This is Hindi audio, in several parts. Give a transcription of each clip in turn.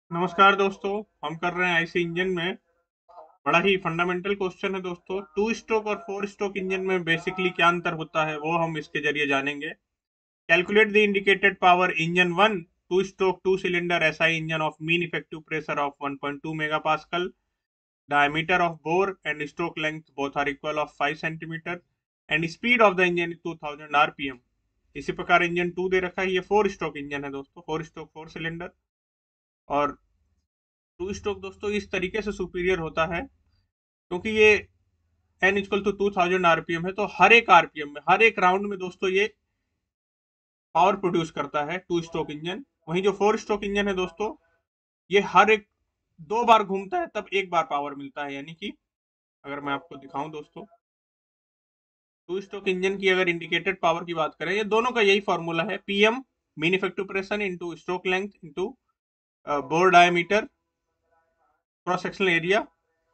नमस्कार दोस्तों। हम कर रहे हैं आईसी इंजन में बड़ा ही फंडामेंटल क्वेश्चन है दोस्तों। टू स्ट्रोक और फोर स्ट्रोक इंजन में बेसिकली क्या अंतर होता है वो हम इसके जरिए जानेंगे। Calculate the indicated power engine one two stroke two cylinder SI engine of mean effective pressure of 1.2 mega pascal, diameter of bore and stroke length both are equal of 5 centimeter and speed of the engine is 2000 rpm। इसी प्रकार इंजन टू दे रखा है, ये फोर स्ट्रोक इंजन है दोस्तों, फोर स्ट्रोक फोर सिलेंडर। और टू स्ट्रोक दोस्तों इस तरीके से सुपीरियर होता है क्योंकि ये एन इक्वल टू 2000 आरपीएम है, तो हर एक आरपीएम में हर एक राउंड में दोस्तों ये पावर प्रोड्यूस करता है टू स्ट्रोक इंजन। वहीं जो फोर स्ट्रोक इंजन है दोस्तों, ये हर एक दो बार घूमता है तब एक बार पावर मिलता है। यानी कि अगर मैं आपको दिखाऊं दोस्तों, टू स्ट्रोक इंजन की अगर इंडिकेटेड पावर की बात करें, ये दोनों का यही फॉर्मूला है, PM mean effective pressure into stroke length into bore diameter cross sectional area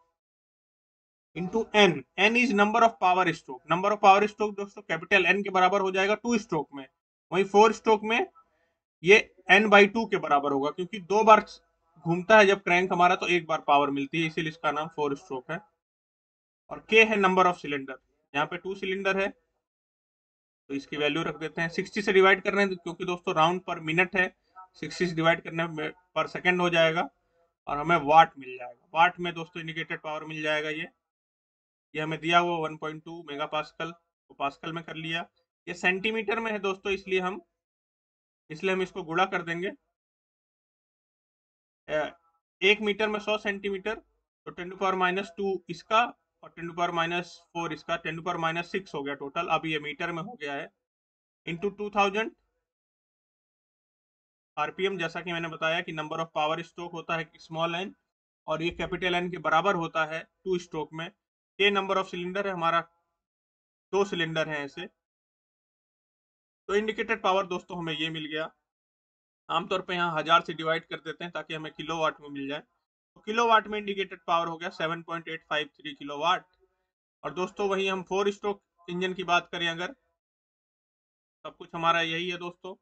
into N. N is number of power stroke. Number of power stroke दोस्तों कैपिटल एन के बराबर हो जाएगा टू स्ट्रोक में। वहीं फोर स्ट्रोक में ये एन बाई टू के बराबर होगा, क्योंकि दो बार घूमता है जब क्रैंक हमारा तो एक बार पावर मिलती है, इसीलिए इसका नाम फोर स्ट्रोक है। और के है नंबर ऑफ सिलेंडर। यहाँ पे टू सिलेंडर है तो इसकी वैल्यू रख देते हैं 60 से डिवाइड कर रहे हैं क्योंकि दोस्तों राउंड पर मिनट है, 60 से डिवाइड करने में पर सेकेंड हो जाएगा और हमें वाट मिल जाएगा। वाट में दोस्तों इंडिकेटेड पावर मिल जाएगा। ये हमें दिया हुआ 1.2 मेगा पास्कल, तो पास्कल में कर लिया। ये सेंटीमीटर में है दोस्तों, इसलिए हम इसको गुणा कर देंगे। एक मीटर में 100 सेंटीमीटर, तो 10⁻² इसका और 10⁻⁴ इसका, 10⁻⁶ हो गया टोटल। अब ये मीटर में हो गया है इंटू 2000 आरपीएम। जैसा कि मैंने बताया कि नंबर ऑफ पावर स्ट्रोक होता है स्मॉल एन और ये कैपिटल एन के बराबर होता है टू स्ट्रोक में। ये नंबर ऑफ सिलेंडर है, हमारा दो सिलेंडर है ऐसे। तो इंडिकेटेड पावर दोस्तों हमें ये मिल गया। आमतौर पे यहाँ 1000 से डिवाइड कर देते हैं ताकि हमें किलोवाट में मिल जाए। तो किलोवाट में इंडिकेटेड पावर हो गया 7.853 किलोवाट। और दोस्तों वही हम फोर स्ट्रोक इंजन की बात करें अगर, सब कुछ हमारा यही है दोस्तों,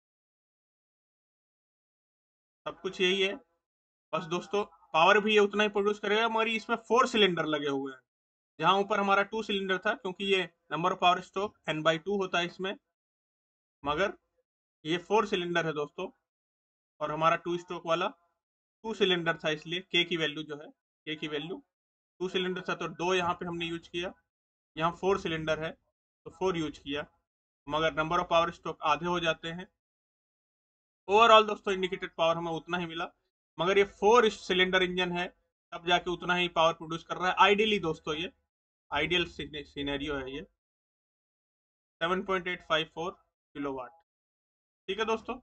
सब कुछ यही है। बस दोस्तों पावर भी ये उतना ही प्रोड्यूस करेगा, मगर इसमें फोर सिलेंडर लगे हुए हैं। जहां ऊपर हमारा टू सिलेंडर था, क्योंकि ये number of power stroke n/2 होता है इसमें, मगर ये फोर सिलेंडर है दोस्तों। और हमारा टू स्ट्रोक वाला टू सिलेंडर था, इसलिए के की वैल्यू जो है, के की वैल्यू टू सिलेंडर था तो दो यहाँ पे हमने यूज किया। यहाँ फोर सिलेंडर है तो फोर यूज किया, मगर नंबर ऑफ पावर स्ट्रोक आधे हो जाते हैं। ओवरऑल दोस्तों इंडिकेटेड पावर हमें उतना ही मिला, मगर ये फोर सिलेंडर इंजन है तब जाके उतना ही पावर प्रोड्यूस कर रहा है आइडियली दोस्तों। ये आइडियल सिनेरियो है ये 7.854 किलोवाट। ठीक है दोस्तों,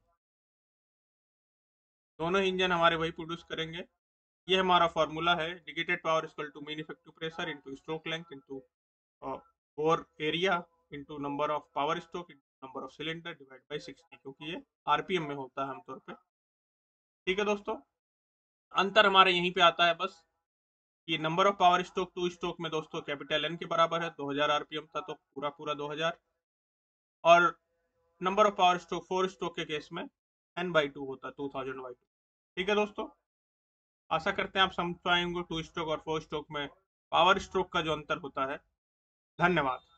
दोनों इंजन हमारे वही प्रोड्यूस करेंगे। ये हमारा फॉर्मूला है, indicated power equal to mean effective pressure into stroke length into bore area into number of power stroke into number of cylinder divide by 60, क्योंकि ये आरपीएम में होता है आमतौर पे। ठीक है दोस्तों, अंतर हमारे यहीं पे आता है बस। ये number of power stroke two stroke में दोस्तों कैपिटल एन के बराबर है, 2000 आरपीएम था तो पूरा पूरा 2000। और number of power stroke four stroke के केस में n/2 होता है, 2000/2। ठीक है दोस्तों, आशा करते हैं आप समझ पाएंगे टू स्ट्रोक और फोर स्ट्रोक में पावर स्ट्रोक का जो अंतर होता है। धन्यवाद।